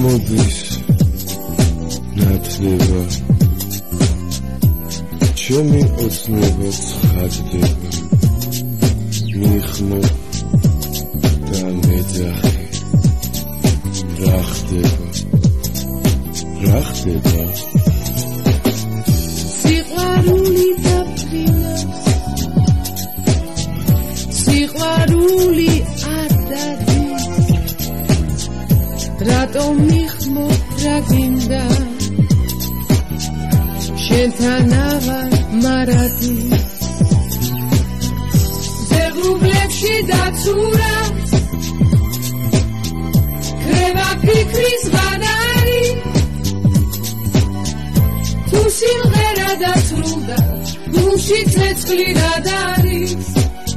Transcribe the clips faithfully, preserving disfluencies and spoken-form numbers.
მოდის ნათლება ჩემი ოცნება ცხადდება მიხმო და მეძახი რა ხდება რა ხდება სიყვარული დაფრინავს სიყვარული არ დადის რატომ მიხმო რა გინდა შენთან ავარ მარადი ზეღრუბლებში დაცურავს ქრება ფიქრის ღანარი თუ სიმღერა დაცრულდა გულში ცეცხლი რად არის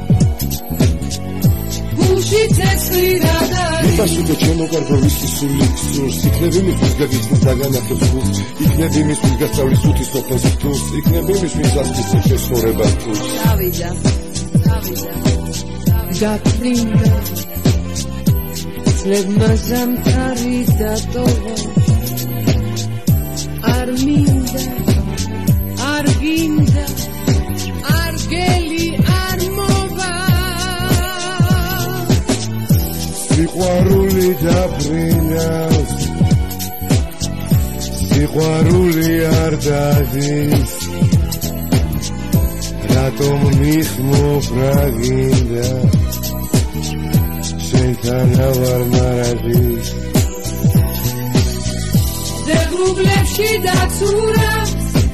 გულში ცეცხლი რად არის იტაშუდა ჩემო კარგო ვისი სული გსურს იქნები მისთვის გაგიცნოს დაგანახებს გულს იქნები მისთვის გასწავლის უთის სოფელს გთულს იქნები მისთვის ასკის შესწორებას თულს დავიდა დავიდა გაფრინდა ძლევმა ზამთარი დატოვა არ მინდა არ გინდა არ გელი არ მოვა სიყვარული დაფრინავს სიყვარული არ დადის რატომ მიხმობ რა გინდა შენთან ავარ მარადი ზეღრუბლებში დაცურავს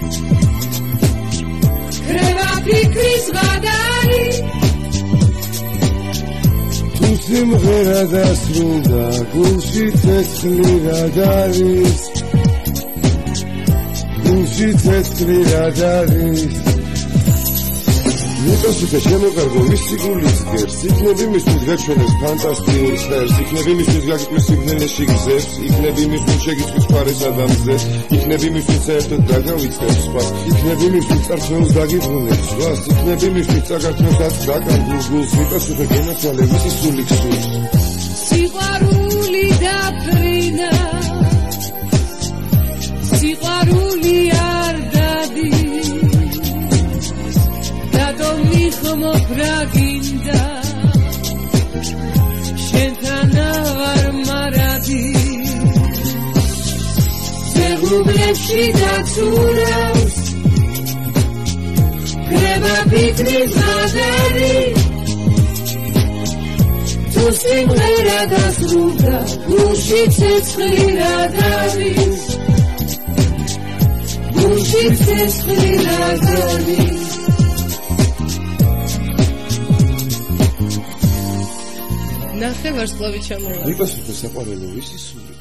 ქრება ფიქრის ღადარი თუ სიმღერა დასრულდა გულში ცეცხლი რად არის გულში ცეცხლი რად არის იტაშუდა ჩემო კარგო ვისი გულის გერს იქნები მისთვის გაჩვენებს ფანტასტიურ ხერს იქნები მისთვის გაგიკვლის სიგნელეში გზებს იქნები მისთვის შეგიცვის ფარეს ადამიანზე იქნები მისთვის საერთოდ დაგავიწყებს სხვას იქნები მისთვის წარჩეულს დაგიბრუნებს სხვას იქნები მისთვის წაგართმევს აც დაკარგულს გულს იტაშუდა გენაცვალე ვისი სული გსურს სიყვარული დაფრინავს სიყვარული არ დადის რატომ მიხმობ რა გინდა შენთან ავარ მარადი ზეღრუბლებში დაცურავს ქრება ფიქრის ღადარი თუ სიმღერა დასრულდა გულში ცეცხლი რად არის გულში ცეცხლი რად არის ნახევარსფლავი ჩამოვა იტაშუდა საყვარელო ვისი სული